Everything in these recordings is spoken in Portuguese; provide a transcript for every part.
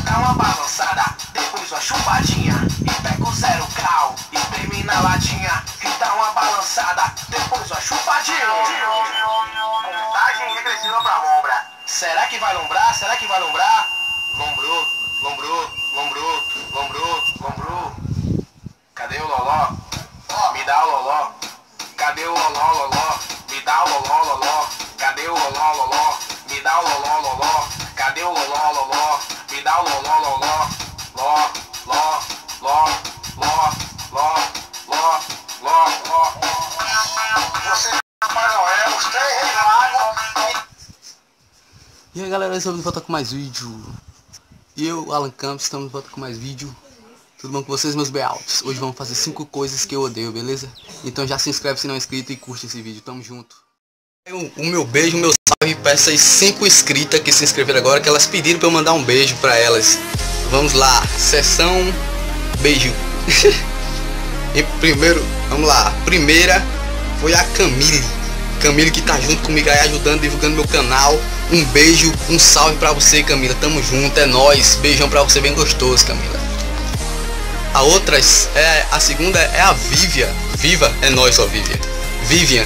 dá uma balançada, depois uma chupadinha, e pega o 0 grau, e treme na ladinha, e dá uma balançada, depois uma chupadinha. Contagem regressiva pra lombra. Será que vai lombrar? Será que vai lombrar? Lombrou, lombrou, lombrou, lombrou, lombrou. Cadê o loló? Me dá o loló. Cadê o loló, loló? Me dá o loló, loló. Cadê o loló, loló? Me dá o loló, loló. Cadê o loló, loló? Me dá o loló, loló. Ló, ló, ló, ló, ló, ló, ló, ló. Você Papai Noel, os 3 reis magos. E aí galera, estamos de volta com mais vídeo. E eu, Alan Campos, estamos de volta com mais vídeo. Tudo bom com vocês, meus bealtos? Hoje vamos fazer 5 coisas que eu odeio, beleza? Então já se inscreve se não é inscrito e curte esse vídeo, tamo junto. O meu beijo, o meu salve para essas 5 inscritas que se inscreveram agora, que elas pediram para eu mandar um beijo para elas. Vamos lá, sessão beijo. E primeiro, vamos lá, primeira foi a Camille que tá junto comigo aí, ajudando, divulgando meu canal. Um beijo, um salve pra você, Camila, tamo junto, é nóis. Beijão pra você bem gostoso, Camila. A segunda é a Viva, é nóis, ó, Vivian.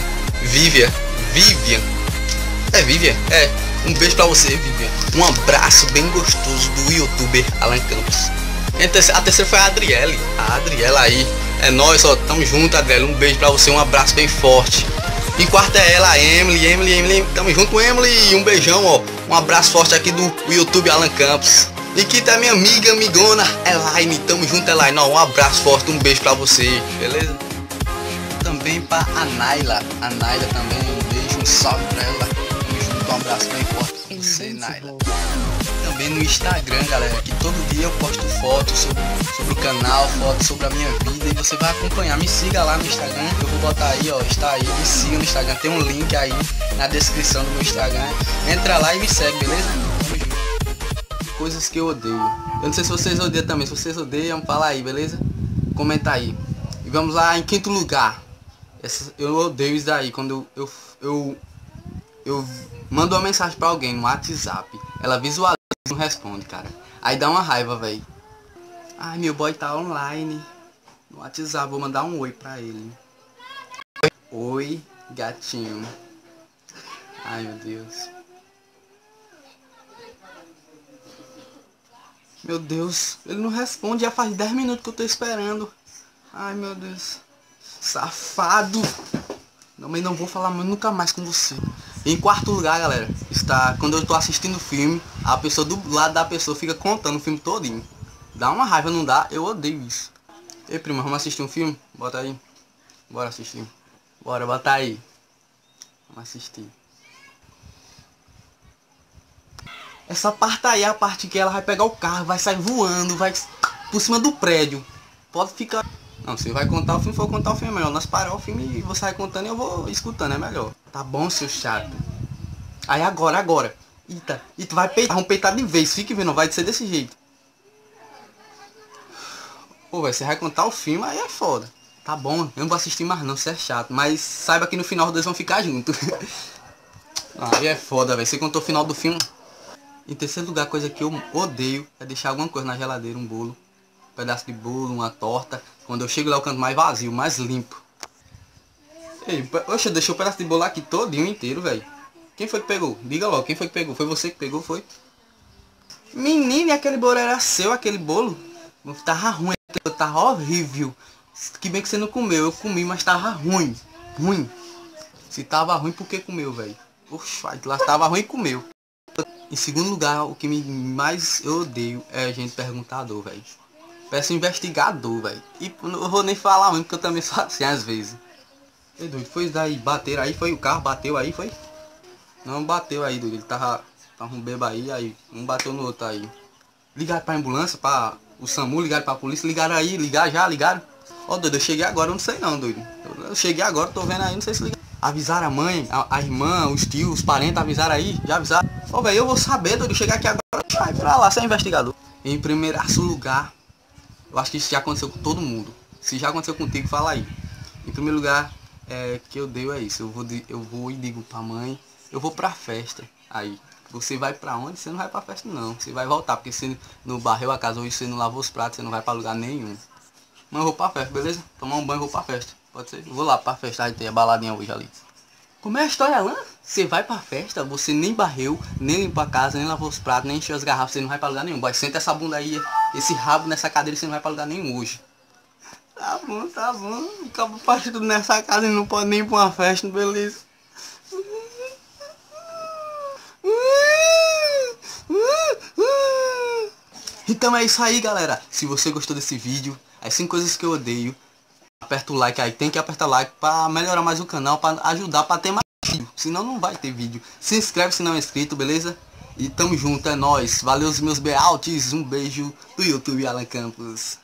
É, um beijo pra você, Vivian. Um abraço bem gostoso do youtuber Alan Campos. A terceira foi a Adriele aí, é nóis, ó, tamo junto, Adriele, um beijo pra você, um abraço bem forte. E quarta é ela, a Emily, tamo junto, Emily, um beijão, ó, um abraço forte aqui do YouTube Alan Campos. E quinta é minha amigona, Elaine, tamo junto, Elaine, ó, um abraço forte, um beijo pra você, beleza? Também pra a Naila também, um beijo, um salve pra ela, tamo junto, um abraço bem forte pra você, Naila. Também no Instagram, galera, que todo dia eu posto fotos sobre o canal, fotos sobre a minha vida, e você vai acompanhar. Me siga lá no Instagram, que eu vou botar aí, ó, está aí, me siga no Instagram, tem um link aí na descrição do meu Instagram. Entra lá e me segue, beleza? Coisas que eu odeio. Eu não sei se vocês odeiam também, se vocês odeiam, fala aí, beleza? Comenta aí. E vamos lá, em quinto lugar. Eu odeio isso daí, quando eu mando uma mensagem pra alguém no WhatsApp, ela visualiza e não responde, cara. Aí dá uma raiva, velho. Ai, meu boy tá online no WhatsApp, vou mandar um oi pra ele. Oi, gatinho. Ai, meu Deus. Meu Deus, ele não responde, já faz 10 minutos que eu tô esperando. Ai, meu Deus. Safado. Não vou falar nunca mais com você. Em quarto lugar, galera, está quando eu tô assistindo o filme, a pessoa do lado da pessoa fica contando o filme todinho. Dá uma raiva, não dá? Eu odeio isso. Ei, prima, vamos assistir um filme? Bota aí. Bora assistir. Bora, bota aí. Vamos assistir. Essa parte aí é a parte que ela vai pegar o carro, vai sair voando, vai por cima do prédio. Pode ficar... Não, você vai contar o filme, for contar o filme é melhor. Nós parar o filme e você vai contando e eu vou escutando, é melhor. Tá bom, seu chato. Aí agora. Eita, e tu vai peitar, vamos peitar de vez, fique vendo, vai ser desse jeito. Pô, velho, você vai contar o filme, aí é foda. Tá bom, eu não vou assistir mais não, você é chato. Mas saiba que no final os dois vão ficar juntos. Aí é foda, velho, você contou o final do filme. Em terceiro lugar, coisa que eu odeio é deixar alguma coisa na geladeira, um bolo. Um pedaço de bolo, uma torta. Quando eu chego lá eu canto mais vazio, mais limpo. Ei, oxe, deixou o pedaço de bolo aqui todinho inteiro, velho. Quem foi que pegou? Diga logo, quem foi que pegou? Foi você que pegou, foi? Menino, e aquele bolo era seu, aquele bolo? Tava ruim, tava horrível. Que bem que você não comeu, eu comi, mas tava ruim. Se tava ruim, por que comeu, velho? Oxe, lá tava ruim e comeu. Em segundo lugar, o que mais eu odeio é a gente perguntador, velho. Peço investigador, velho. E não vou nem falar muito, porque eu também sou assim às vezes. Ei, doido, foi daí, bateram aí, foi o carro, bateu aí, foi? Não bateu aí, doido, ele tava um bebo aí um bateu no outro aí. Ligaram pra ambulância, pra o SAMU, ligaram pra polícia, ligaram aí, ligaram. Ó, doido, eu cheguei agora, eu não sei não, doido. Eu cheguei agora, tô vendo aí, não sei se ligaram. Avisaram a mãe, a irmã, os tios, os parentes, avisaram aí, já avisaram. Ó, velho, eu vou saber, doido, chegar aqui agora, vai pra lá, ser investigador. Em primeiro lugar, eu acho que isso já aconteceu com todo mundo. Se já aconteceu contigo, fala aí. Em primeiro lugar, que eu odeio é isso. Eu vou e digo pra mãe, eu vou pra festa. Aí, você vai pra onde? Você não vai pra festa não. Você vai voltar, porque você não varreu a casa hoje, você não lavou os pratos, você não vai pra lugar nenhum. Mas eu vou pra festa, beleza? Tomar um banho e vou pra festa. Pode ser? Vou lá pra festa, aí tem a baladinha hoje ali. Como é a história, Alan? Você vai pra festa, você nem barreu, nem limpou a casa, nem lavou os pratos, nem encheu as garrafas, você não vai pra lugar nenhum. Boy, senta essa bunda aí, esse rabo nessa cadeira, você não vai pra lugar nenhum hoje. Tá bom, tá bom. Acaba faz tudo nessa casa e não pode nem ir pra uma festa, beleza? Então é isso aí, galera. Se você gostou desse vídeo, as 5 coisas que eu odeio, aperta o like aí, tem que apertar o like pra melhorar mais o canal, pra ajudar pra ter mais vídeo. Senão não vai ter vídeo. Se inscreve se não é inscrito, beleza? E tamo junto, é nóis. Valeu os meus bealtes. Um beijo do YouTube Alan Campos.